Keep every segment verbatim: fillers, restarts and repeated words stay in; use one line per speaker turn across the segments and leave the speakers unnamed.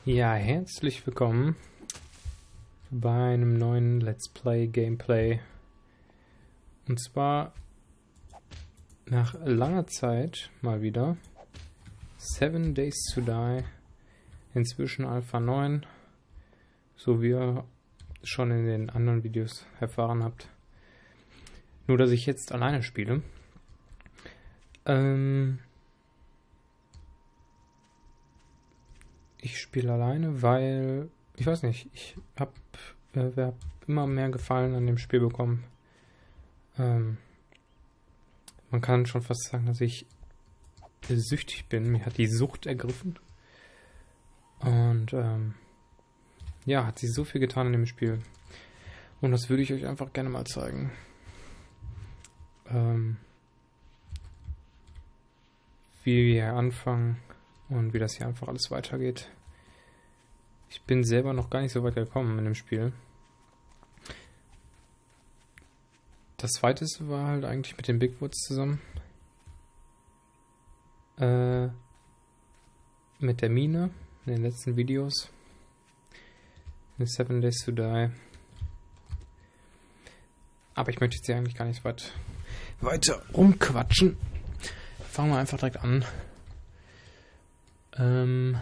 Ja, herzlich willkommen bei einem neuen Let's Play Gameplay. Und zwar nach langer Zeit mal wieder Seven Days to Die, inzwischen Alpha neun, so wie ihr schon in den anderen Videos erfahren habt. Nur, dass ich jetzt alleine spiele. Ähm... Ich spiele alleine, weil, ich weiß nicht, ich habe äh, hab immer mehr Gefallen an dem Spiel bekommen. Ähm, man kann schon fast sagen, dass ich süchtig bin. Mir hat die Sucht ergriffen. Und ähm, ja, hat sich so viel getan in dem Spiel. Und das würde ich euch einfach gerne mal zeigen. Ähm, wie wir hier anfangen. Und wie das hier einfach alles weitergeht. Ich bin selber noch gar nicht so weit gekommen in dem Spiel. Das zweite war halt eigentlich mit den Bigwoods zusammen. Äh, mit der Mine in den letzten Videos. Mit Seven Days to Die. Aber ich möchte jetzt hier eigentlich gar nicht so weit weiter rumquatschen. Fangen wir einfach direkt an. Ähm,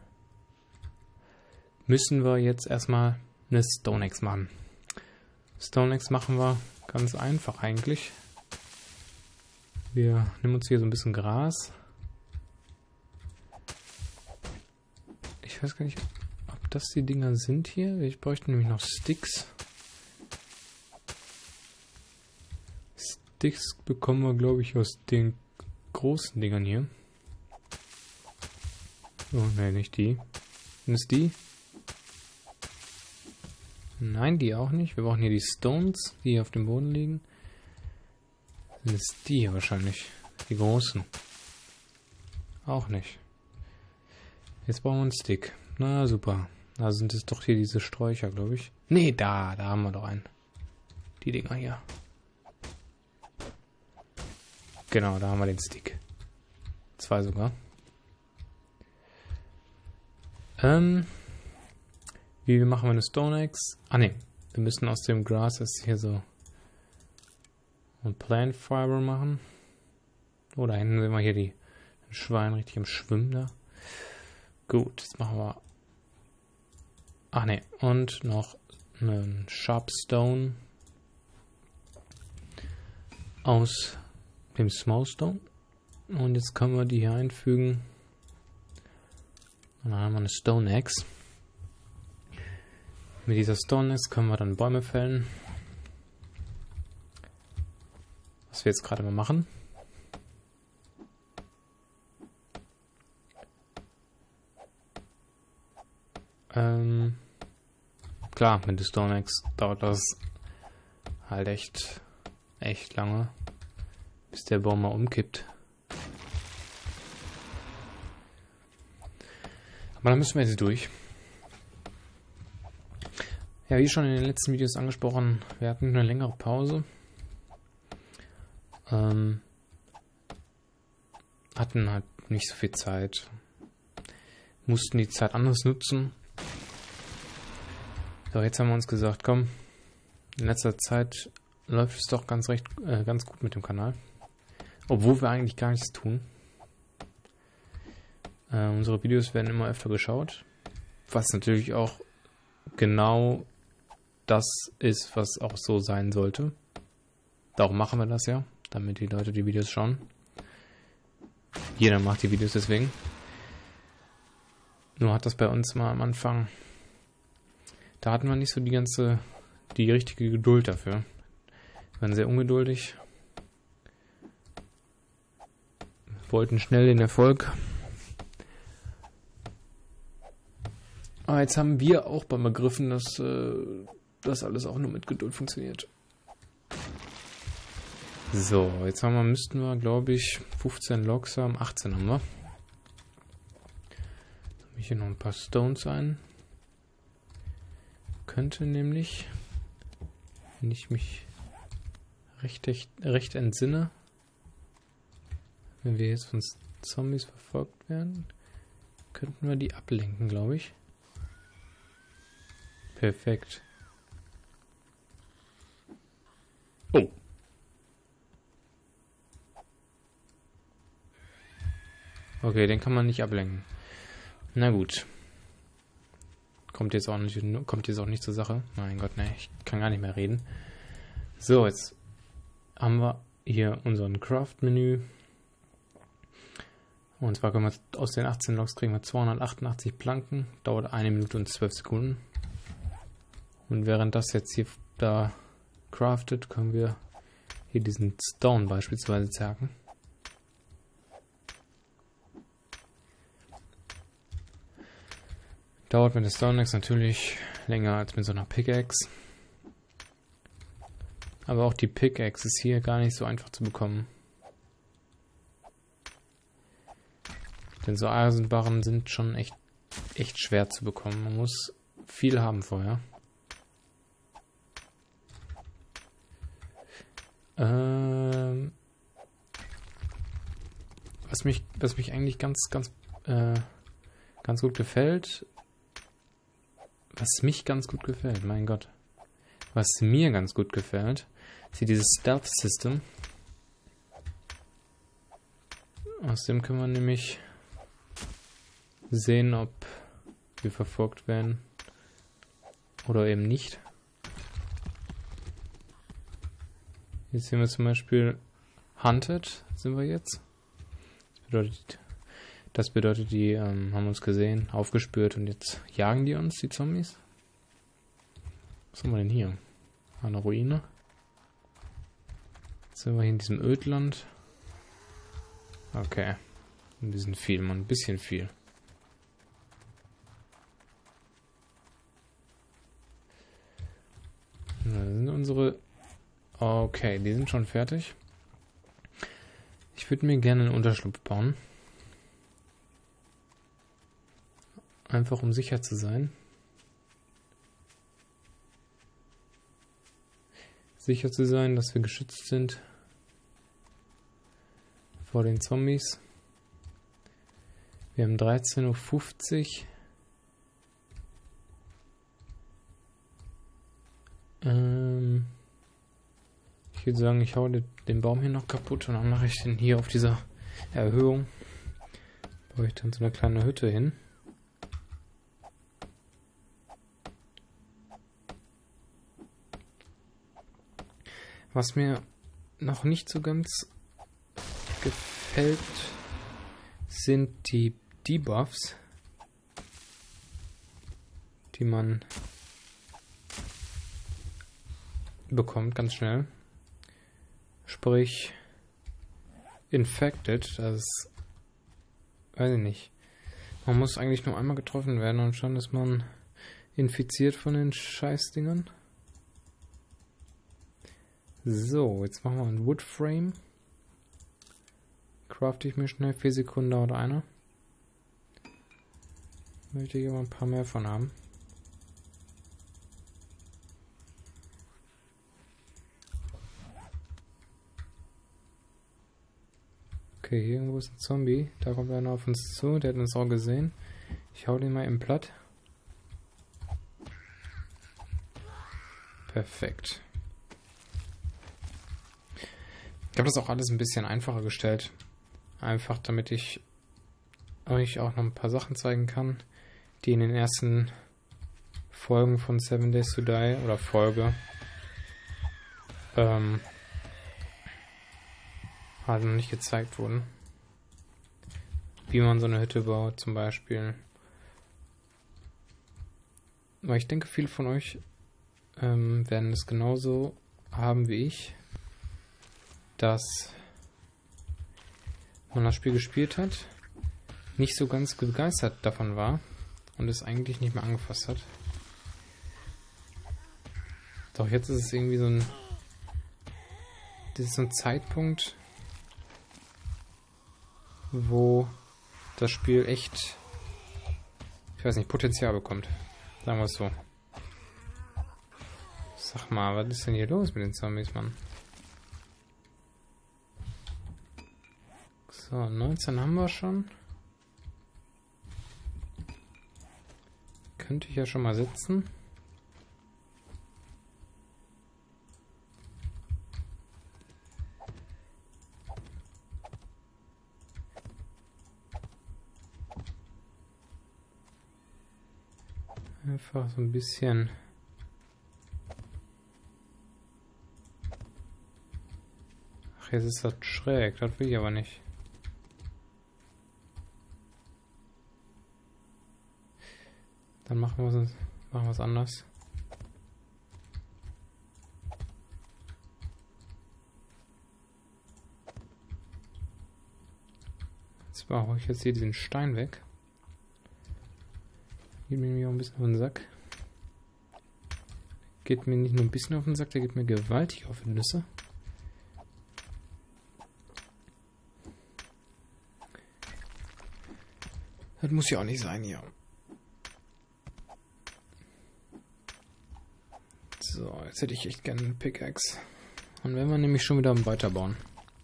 müssen wir jetzt erstmal eine Stone Axe machen. Stone Axe machen wir ganz einfach eigentlich. Wir nehmen uns hier so ein bisschen Gras. Ich weiß gar nicht, ob das die Dinger sind hier. Ich bräuchte nämlich noch Sticks. Sticks bekommen wir, glaube ich, aus den großen Dingern hier. Oh, ne, nicht die. Sind es die? Nein, die auch nicht. Wir brauchen hier die Stones, die hier auf dem Boden liegen. Sind es die hier wahrscheinlich? Die großen. Auch nicht. Jetzt brauchen wir einen Stick. Na, super. Da sind es doch hier diese Sträucher, glaube ich. Ne, da, da haben wir doch einen. Die Dinger hier. Genau, da haben wir den Stick. Zwei sogar. Ähm, wie machen wir eine Stone Axe? Ah ne, wir müssen aus dem Gras erst hier so ein Plant Fiber machen. Oh, da hinten sehen wir hier die ein Schwein richtig im Schwimmen da. Gut, jetzt machen wir. Ach ne, und noch einen Sharp Stone aus dem Small Stone. Und jetzt können wir die hier einfügen. Und dann haben wir eine Stone Axe. Mit dieser Stone Axe können wir dann Bäume fällen. Was wir jetzt gerade mal machen. Ähm, klar, mit der Stone Axe dauert das halt echt, echt lange, bis der Baum mal umkippt. Aber dann müssen wir jetzt durch. Ja, wie schon in den letzten Videos angesprochen, wir hatten eine längere Pause. Ähm, hatten halt nicht so viel Zeit. Mussten die Zeit anders nutzen. So, jetzt haben wir uns gesagt, komm, in letzter Zeit läuft es doch ganz recht, äh, ganz gut mit dem Kanal. Obwohl wir eigentlich gar nichts tun. Uh, unsere Videos werden immer öfter geschaut, was natürlich auch genau das ist, was auch so sein sollte. Darum machen wir das ja, damit die Leute die Videos schauen. Jeder macht die Videos deswegen. Nur hat das bei uns mal am Anfang, da hatten wir nicht so die ganze, die richtige Geduld dafür. Wir waren sehr ungeduldig, wollten schnell den Erfolg. Aber jetzt haben wir auch beim Begriffen, dass äh, das alles auch nur mit Geduld funktioniert. So, jetzt haben wir, müssten wir, glaube ich, fünfzehn Logs haben. achtzehn haben wir. Dann habe ich hier noch ein paar Stones ein. Könnte nämlich, wenn ich mich recht, recht, recht entsinne, wenn wir jetzt von Zombies verfolgt werden, könnten wir die ablenken, glaube ich. Perfekt. Oh. Okay, den kann man nicht ablenken. Na gut. Kommt jetzt auch nicht, kommt jetzt auch nicht zur Sache. Mein Gott, ne, ich kann gar nicht mehr reden. So, jetzt haben wir hier unseren Craft-Menü. Und zwar können wir aus den achtzehn Logs kriegen wir zweihundertachtundachtzig Planken. Dauert eine Minute und zwölf Sekunden. Und während das jetzt hier da craftet, können wir hier diesen Stone beispielsweise zerhacken. Dauert mit der Stone Axe natürlich länger als mit so einer Pickaxe. Aber auch die Pickaxe ist hier gar nicht so einfach zu bekommen. Denn so Eisenbarren sind schon echt, echt schwer zu bekommen. Man muss viel haben vorher. Ähm, was mich, was mich eigentlich ganz, ganz, äh, ganz gut gefällt. Was mich ganz gut gefällt, mein Gott. Was mir ganz gut gefällt, ist hier dieses Stealth System. Aus dem können wir nämlich sehen, ob wir verfolgt werden oder eben nicht. Jetzt sehen wir zum Beispiel Hunted, sind wir jetzt. Das bedeutet, das bedeutet die ähm, haben uns gesehen, aufgespürt und jetzt jagen die uns, die Zombies. Was haben wir denn hier? Eine Ruine. Jetzt sind wir hier in diesem Ödland. Okay. Ein bisschen viel, man, ein bisschen viel. Da sind unsere... Okay, die sind schon fertig. Ich würde mir gerne einen Unterschlupf bauen. Einfach um sicher zu sein. Sicher zu sein, dass wir geschützt sind vor den Zombies. Wir haben dreizehn Uhr fünfzig. Ähm ich würde sagen, ich hau den Baum hier noch kaputt und dann mache ich den hier auf dieser Erhöhung. Baue ich dann so eine kleine Hütte hin. Was mir noch nicht so ganz gefällt, sind die Debuffs, die man bekommt ganz schnell. Sprich, Infected, das ist, weiß ich nicht. Man muss eigentlich nur einmal getroffen werden und schon ist man infiziert von den Scheißdingern. So, jetzt machen wir einen Woodframe. Crafte ich mir schnell, vier Sekunden dauert einer. Möchte ich aber ein paar mehr von haben. Okay, hier irgendwo ist ein Zombie. Da kommt einer auf uns zu, der hat uns auch gesehen. Ich hau den mal im Platt. Perfekt. Ich habe das auch alles ein bisschen einfacher gestellt. Einfach damit ich euch auch noch ein paar Sachen zeigen kann, die in den ersten Folgen von Seven Days to Die oder Folge ähm, halt noch nicht gezeigt wurden. Wie man so eine Hütte baut zum Beispiel. Weil ich denke, viele von euch ähm, werden es genauso haben wie ich, dass man das Spiel gespielt hat, nicht so ganz begeistert davon war und es eigentlich nicht mehr angefasst hat. Doch jetzt ist es irgendwie so ein, das ist so ein Zeitpunkt, wo das Spiel echt, ich weiß nicht, Potenzial bekommt. Sagen wir es so. Sag mal, was ist denn hier los mit den Zombies, Mann? So, neunzehn haben wir schon. Könnte ich ja schon mal sitzen. Einfach so ein bisschen. Ach, jetzt ist das schräg, das will ich aber nicht. Dann machen wir es machen wir es anders. Zwar hole ich jetzt hier diesen Stein weg. Geht mir nämlich auch ein bisschen auf den Sack. Geht mir nicht nur ein bisschen auf den Sack, der geht mir gewaltig auf die Nüsse. Das muss ja auch nicht sein hier. So, jetzt hätte ich echt gerne eine Pickaxe. Und wenn wir nämlich schon wieder am Weiterbauen.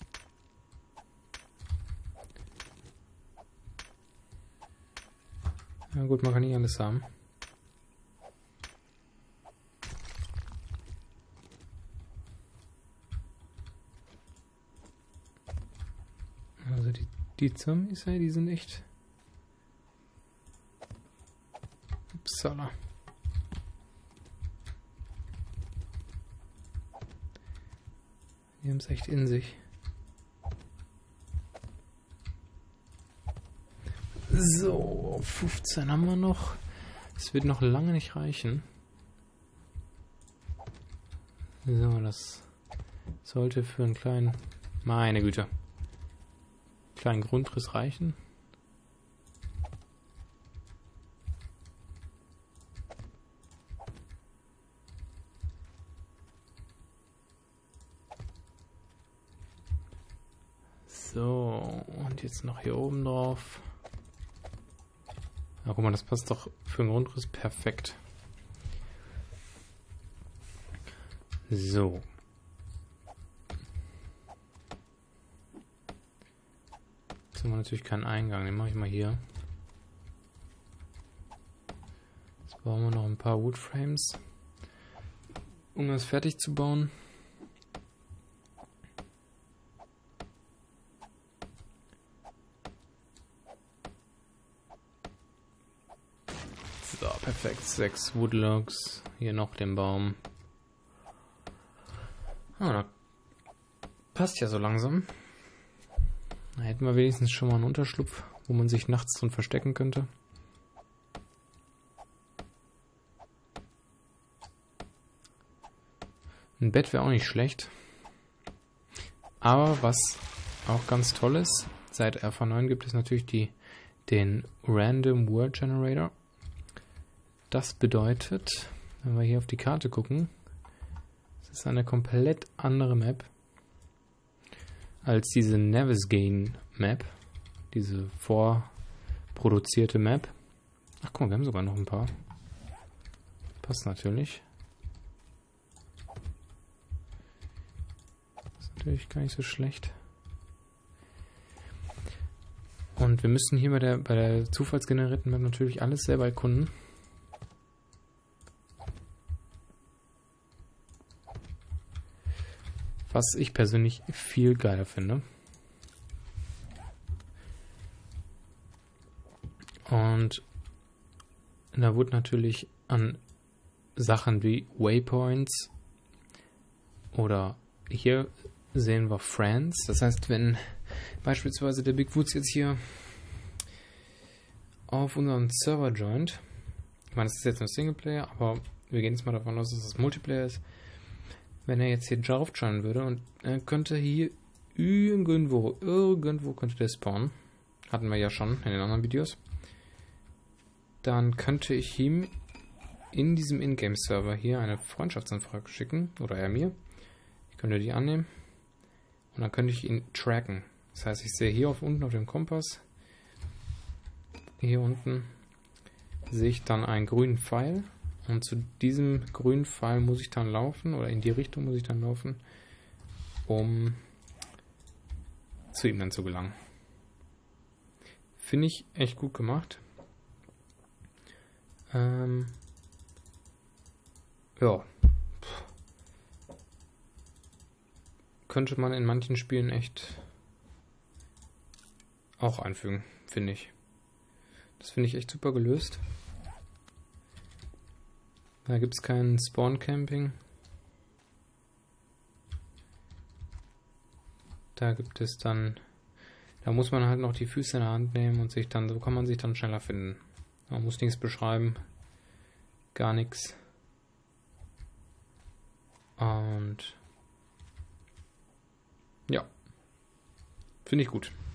Na gut, man kann nicht alles haben. Also die, die Zombies, die sind echt... Upsala. Die haben es echt in sich. So, fünfzehn haben wir noch. Es wird noch lange nicht reichen. So, das sollte für einen kleinen... Meine Güte. Kleinen Grundriss reichen. So, und jetzt noch hier oben drauf. Na, guck mal, das passt doch für den Grundriss perfekt. So. Jetzt haben wir natürlich keinen Eingang, den mache ich mal hier. Jetzt bauen wir noch ein paar Woodframes, um das fertig zu bauen. So, perfekt. Sechs Woodlogs. Hier noch den Baum. Ah, da passt ja so langsam. Da hätten wir wenigstens schon mal einen Unterschlupf, wo man sich nachts drin verstecken könnte. Ein Bett wäre auch nicht schlecht. Aber was auch ganz toll ist, seit R V neun gibt es natürlich die, den Random World Generator. Das bedeutet, wenn wir hier auf die Karte gucken, es ist eine komplett andere Map als diese Navezgane Map, diese vorproduzierte Map. Ach guck mal, wir haben sogar noch ein paar. Passt natürlich. Ist natürlich gar nicht so schlecht. Und wir müssen hier bei der, bei der zufallsgenerierten Map natürlich alles selber erkunden. Was ich persönlich viel geiler finde. Und da wurde natürlich an Sachen wie Waypoints oder hier sehen wir Friends. Das heißt, wenn beispielsweise der Big Woods jetzt hier auf unseren Server joint, ich meine, das ist jetzt nur Singleplayer, aber wir gehen jetzt mal davon aus, dass es Multiplayer ist. Wenn er jetzt hier drauf joinen würde und er könnte hier irgendwo, irgendwo könnte der spawnen. Hatten wir ja schon in den anderen Videos. Dann könnte ich ihm in diesem Ingame-Server hier eine Freundschaftsanfrage schicken, oder er mir. Ich könnte die annehmen. Und dann könnte ich ihn tracken. Das heißt, ich sehe hier auf unten auf dem Kompass, hier unten, sehe ich dann einen grünen Pfeil. Und zu diesem grünen Pfeil muss ich dann laufen, oder in die Richtung muss ich dann laufen, um zu ihm dann zu gelangen. Finde ich echt gut gemacht. Ähm, ja. Könnte man in manchen Spielen echt auch einfügen, finde ich. Das finde ich echt super gelöst. Da gibt es kein Spawn-Camping. Da gibt es dann, da muss man halt noch die Füße in der Hand nehmen und sich dann, so kann man sich dann schneller finden. Man muss nichts beschreiben, gar nichts. Und ja, finde ich gut.